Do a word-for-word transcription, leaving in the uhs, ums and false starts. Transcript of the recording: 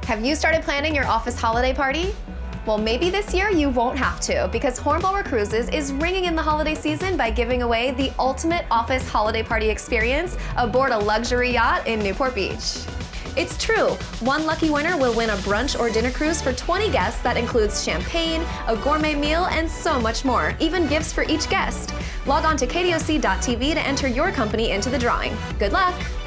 Have you started planning your office holiday party? Well, maybe this year you won't have to, because Hornblower Cruises is ringing in the holiday season by giving away the ultimate office holiday party experience aboard a luxury yacht in Newport Beach. It's true, one lucky winner will win a brunch or dinner cruise for twenty guests that includes champagne, a gourmet meal, and so much more, even gifts for each guest. Log on to K D O C dot T V to enter your company into the drawing. Good luck!